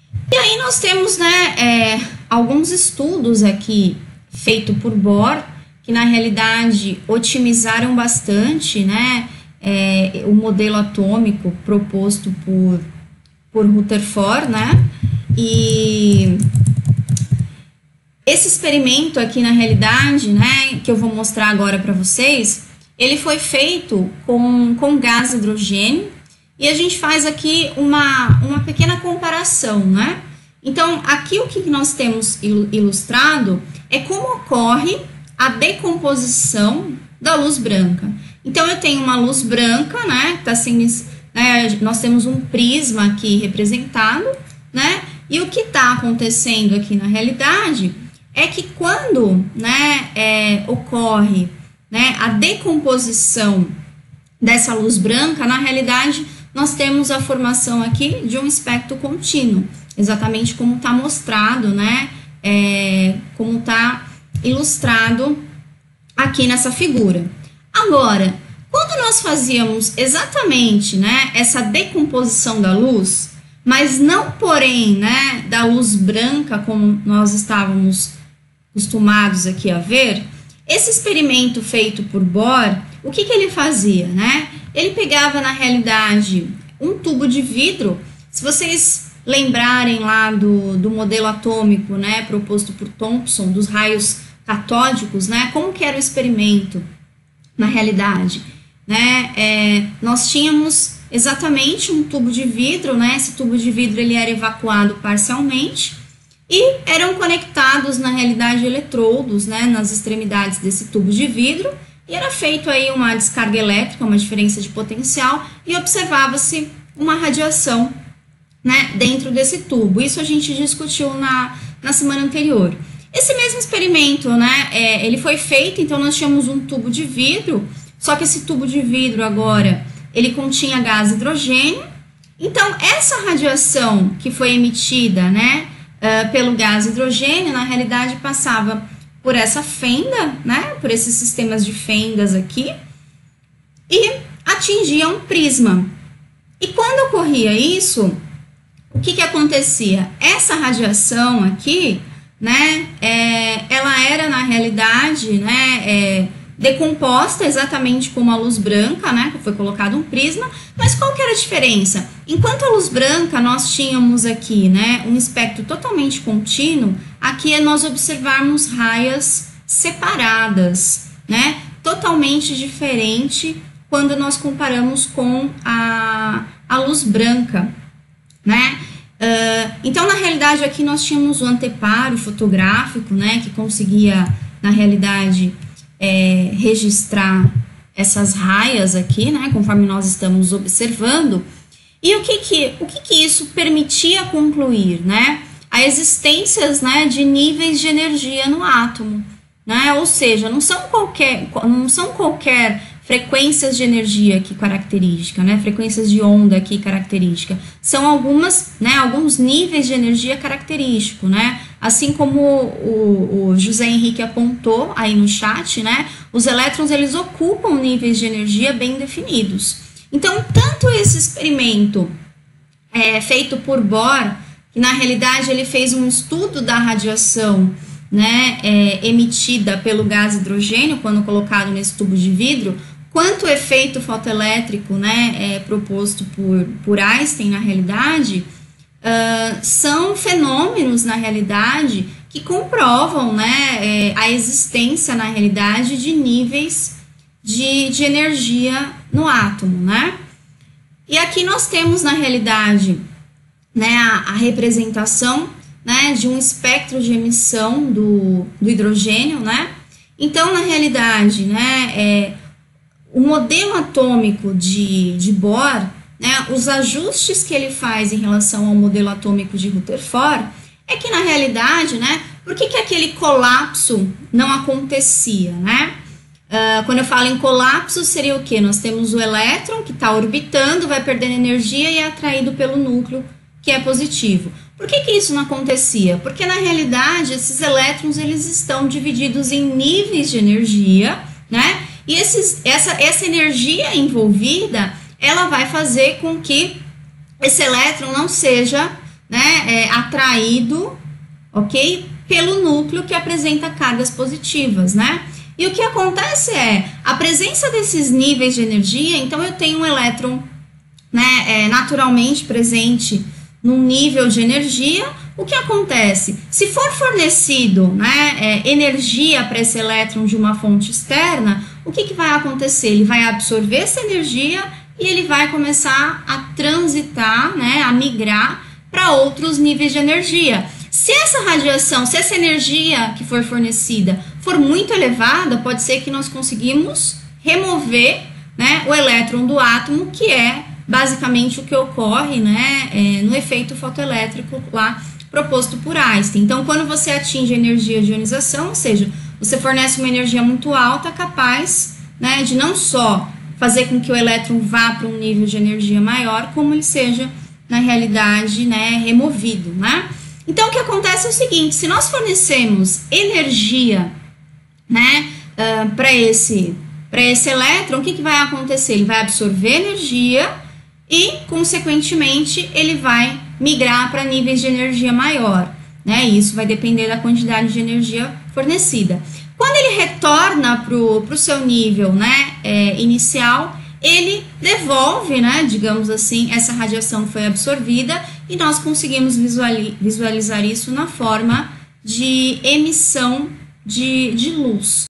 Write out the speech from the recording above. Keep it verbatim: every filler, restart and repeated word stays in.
E aí nós temos, né, é, alguns estudos aqui feitos por Bohr, que na realidade otimizaram bastante, né, é, o modelo atômico proposto por, por Rutherford, né, e esse experimento aqui na realidade, né, que eu vou mostrar agora para vocês, ele foi feito com, com gás hidrogênio, e a gente faz aqui uma, uma pequena comparação, né? Então, aqui o que nós temos ilustrado é como ocorre a decomposição da luz branca. Então, eu tenho uma luz branca, né? Tá sendo, né, nós temos um prisma aqui representado, né? E o que está acontecendo aqui na realidade é que quando, né, é, ocorre, né, a decomposição dessa luz branca, na realidade, nós temos a formação aqui de um espectro contínuo, exatamente como está mostrado, né, é, como está ilustrado aqui nessa figura. Agora, quando nós fazíamos exatamente, né, essa decomposição da luz, mas não, porém, né, da luz branca como nós estávamos acostumados aqui a ver, esse experimento feito por Bohr, o que, que ele fazia, né? Ele pegava, na realidade, um tubo de vidro. Se vocês lembrarem lá do, do modelo atômico, né, proposto por Thomson, dos raios catódicos, né, como que era o experimento, na realidade, né? É, nós tínhamos exatamente um tubo de vidro, né? Esse tubo de vidro ele era evacuado parcialmente, e eram conectados, na realidade, eletrodos, né, nas extremidades desse tubo de vidro, e era feito aí uma descarga elétrica, uma diferença de potencial, e observava-se uma radiação, né, dentro desse tubo. Isso a gente discutiu na, na semana anterior. Esse mesmo experimento, né, é, ele foi feito, então nós tínhamos um tubo de vidro, só que esse tubo de vidro agora, ele continha gás hidrogênio. Então, essa radiação que foi emitida, né, Uh, pelo gás hidrogênio, na realidade passava por essa fenda, né, por esses sistemas de fendas aqui, e atingia um prisma. E quando ocorria isso, o que que acontecia? Essa radiação aqui, né, é, ela era na realidade, né, é, decomposta exatamente como a luz branca, né, que foi colocado um prisma, mas qual que era a diferença? Enquanto a luz branca nós tínhamos aqui, né, um espectro totalmente contínuo, aqui é nós observarmos raias separadas, né, totalmente diferente quando nós comparamos com a, a luz branca, né. Uh, então, na realidade, aqui nós tínhamos o anteparo fotográfico, né, que conseguia, na realidade, É, registrar essas raias aqui, né, conforme nós estamos observando. E o que que, o que que isso permitia concluir, né? A existência, né, de níveis de energia no átomo, né? Ou seja, não são qualquer, não são qualquer frequências de energia aqui característica, né? Frequências de onda aqui característica. São algumas, né, alguns níveis de energia característico, né? Assim como o, o José Henrique apontou aí no chat, né? Os elétrons, eles ocupam níveis de energia bem definidos. Então, tanto esse experimento é, feito por Bohr, que na realidade ele fez um estudo da radiação, né, é, emitida pelo gás hidrogênio quando colocado nesse tubo de vidro, quanto o efeito fotoelétrico, né, é, proposto por, por Einstein na realidade, uh, são fenômenos na realidade que comprovam, né, é, a existência na realidade de níveis de, de energia no átomo, né? E aqui nós temos na realidade, né, a, a representação, né, de um espectro de emissão do, do hidrogênio, né? Então, na realidade, né, é, o modelo atômico de, de Bohr, né, os ajustes que ele faz em relação ao modelo atômico de Rutherford, é que, na realidade, né, por que que aquele colapso não acontecia, né? Uh, quando eu falo em colapso, seria o quê? Nós temos o elétron que está orbitando, vai perdendo energia e é atraído pelo núcleo, que é positivo. Por que que isso não acontecia? Porque, na realidade, esses elétrons, eles estão divididos em níveis de energia, né? E esses, essa, essa energia envolvida, ela vai fazer com que esse elétron não seja, né, é, atraído, ok? Pelo núcleo que apresenta cargas positivas, né? E o que acontece é, a presença desses níveis de energia, então eu tenho um elétron, né, é, naturalmente presente num nível de energia. O que acontece? Se for fornecido, né, é, energia para esse elétron de uma fonte externa, o que, que vai acontecer? Ele vai absorver essa energia e ele vai começar a transitar, né, a migrar para outros níveis de energia. Se essa radiação, se essa energia que for fornecida for muito elevada, pode ser que nós conseguimos remover, né, o elétron do átomo, que é basicamente o que ocorre, né, é, no efeito fotoelétrico lá proposto por Einstein. Então, quando você atinge a energia de ionização, ou seja, você fornece uma energia muito alta, capaz, né, de não só fazer com que o elétron vá para um nível de energia maior, como ele seja, na realidade, né, removido, né? Então, o que acontece é o seguinte, se nós fornecemos energia, né, uh, para esse, para esse elétron, o que, que vai acontecer? Ele vai absorver energia e, consequentemente, ele vai migrar para níveis de energia maior, né? Isso vai depender da quantidade de energia fornecida. Quando ele retorna para o seu nível, né, é, inicial, ele devolve, né, digamos assim, essa radiação foi absorvida e nós conseguimos visualizar isso na forma de emissão de, de luz.